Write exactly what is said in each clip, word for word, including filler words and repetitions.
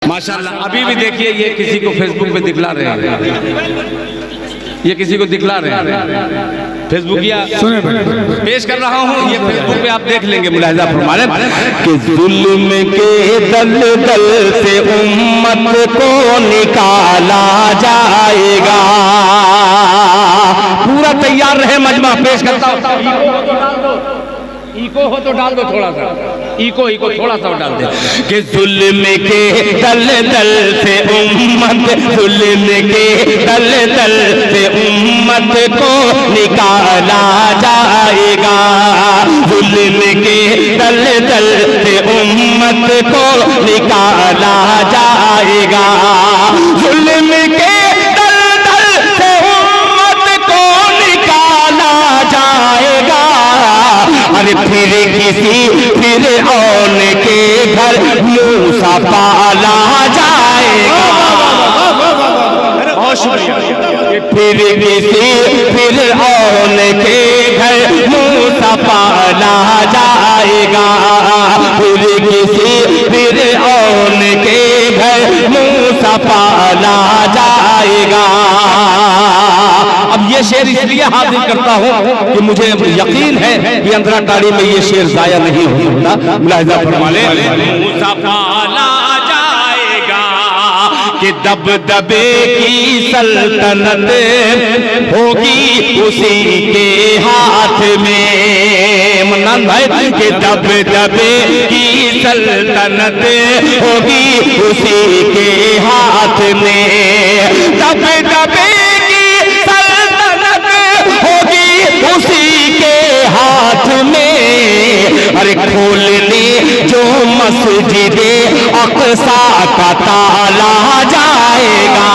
माशाल्लाह। अभी भी देखिए ये किसी को फेसबुक पे दिखला रहे हैं, ये किसी को दिखला रहे हैं फेसबुक या पेश कर रहा हूँ, ये फेसबुक पे आप देख लेंगे। मुलाहिजा फरमाने कि जुल्म के दलदल से उम्मत को निकाला जाएगा। पूरा तैयार रहे मजमा, पेश करता हूँ। इको हो तो डाल दो थोड़ा सा, इको इको थोड़ा सा डाल दे कि जुल्म के दलदल से उम्मत, जुल्म के दलदल से उम्मत को निकाला जाएगा। जुल्म के दलदल से उम्मत को निकाला जाएगा। जुल्म के दलदल से उम्मत को निकाला जाएगा। अरे फिर किसी फिर औन के घर मूसा पाला जाएगा। बहुत शुक्रिया। फिर किसी फिर औन के घर मूसा पाला जाएगा। फिर किसी फिर औन के घर मूसा पाला जाएगा। अब ये शेर इसलिए हाजिर करता हूँ कि मुझे यकीन है कि अंतरा टाड़ी में ये शेर जाया नहीं हो सकता। मुलाहिजा फरमाने मूसा पाला जाएगा कि दबदबे की सल्तनत होगी उसी के हाथ में। मन्नान भाई कि दबदबे की सल्तनत होगी उसी के हाथ में। दबदबे उसी के हाथ में। अरे खोलने जो मस्जिदे अक़सा का ताला जाएगा।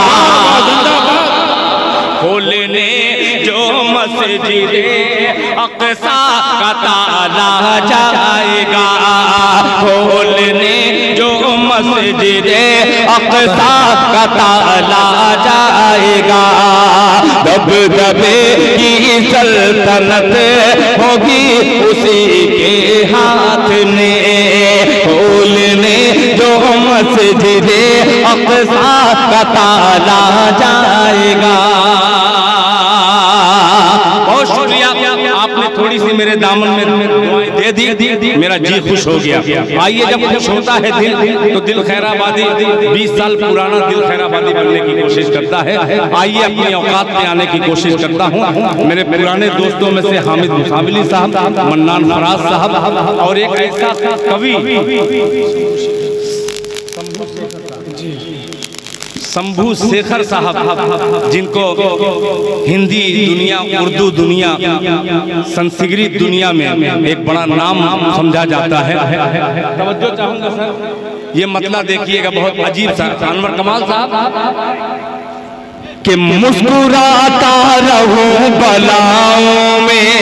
खोलने जो मस्जिदे अक़सा का ताला जाएगा। खोलने जो मस्जिदे अक़सा का ताला जाएगा। दबदबे की सल्तनत होगी उसी के हाथ में। खोलने जो मस्जिदे अक़सा का ताला जाएगा। बहुत शुक्रिया, आपने थोड़ी सी मेरे दामन में दे दी, मेरा जी खुश हो गया। आइए, जब खुश होता है दिल तो दिल खैराबादी बीस साल पुराना दिल खैराबादी बनने की कोशिश करता है। आइए अपनी औकात में आने की कोशिश करता हूँ। मेरे पुराने दोस्तों में से हामिद मुसाविली साहब, मन्नान फराज साहब और एक ऐसा कवि शंभू शेखर साहब, जिनको हिंदी दुनिया, उर्दू दुनिया, संस्कृत दुनिया में एक बड़ा नाम समझा जाता है। तवज्जो चाहूंगा सर, ये मतलब देखिएगा बहुत अजीब सा। अनवर कमाल साहब कि मुस्कुराता रहूं बलाओं में।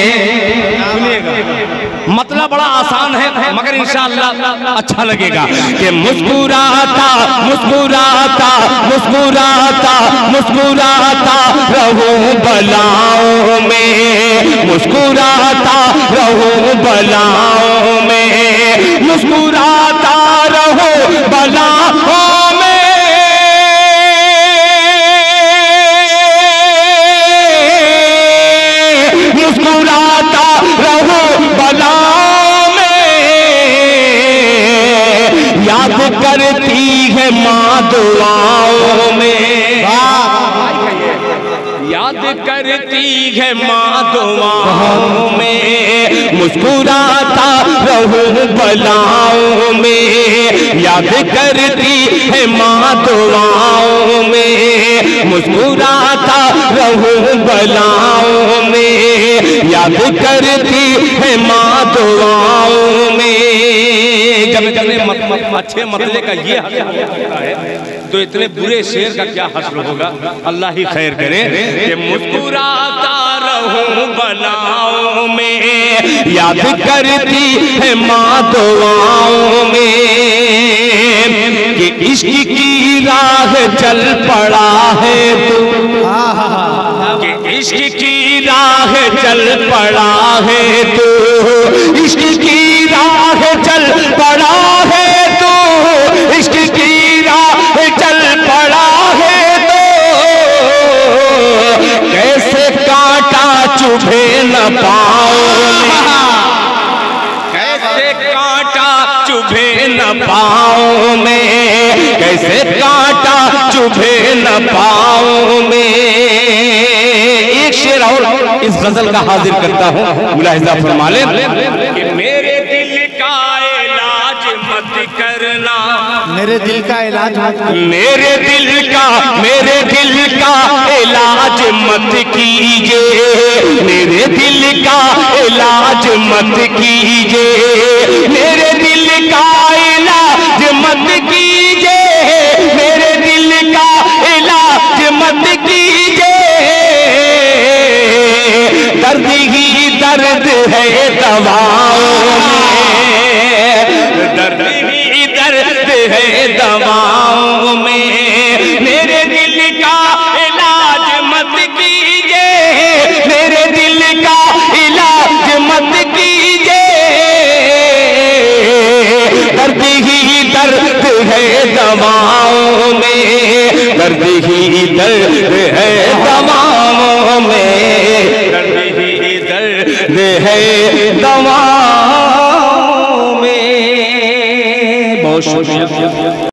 मतलब बड़ा आसान है मगर इंशाअल्लाह अच्छा लगेगा कि मुस्कुराता मुस्कुराता मुस्कुराता मुस्कुराता रहूं बलाओं में। मुस्कुराता रहूं बलाओं में। मुस्कुराता रहूं बलाओं में। मुस्कुराता रहूं बलाओं में। याद करती है माँ दुआओं में। याद करती है माँ दुआओं में। मुस्कुराता रहूं बलाओं में। याद करती है माँ दुआओं में। मुस्कुराता रहूं बलाओं में। याद करती है माँ दुआओं में। जब इतने अच्छे मतले का ये हश्र होता है तो इतने बुरे शेर का क्या हश्र होगा। अल्लाह ही खैर करे कि मुस्कुराता रहूं बलाओं में। याद करती है माँ दुआओं में। कि इश्क की राह चल पड़ा है तू। कि इश्क की राह चल पड़ा है तू। इश्क की राह चल पड़ा है तू। इश्क की राह पाँव में, कैसे कांटा चुभे न पाँव में, कैसे कांटा चुभे न पाँव में। एक शेर और इस गजल का हाजिर करता हूँ, मुलाहिजा फरमा लें कि मेरे दिल का इलाज मत करना, मेरे दिल का इलाज मत, मेरे दिल का मेरे दिल का इलाज मत कीजिए, मेरे दिल का इलाज मत कीजिए, मेरे दिल का इलाज मत कीजिए, मेरे दिल का इलाज मत कीजिए। दर्द ही दर्द है दवाओं में, दर्द ही दर्द है दवाओं में, मेरे दिल का इलाज मत कीजिए, मेरे दिल का इलाज मत कीजिए। दर्द ही दर्द है दवाओं में, दर्द ही दर्द है दवाओं में, दर्द ही दर्द है दवाओं में। बहुत शुक्रिया।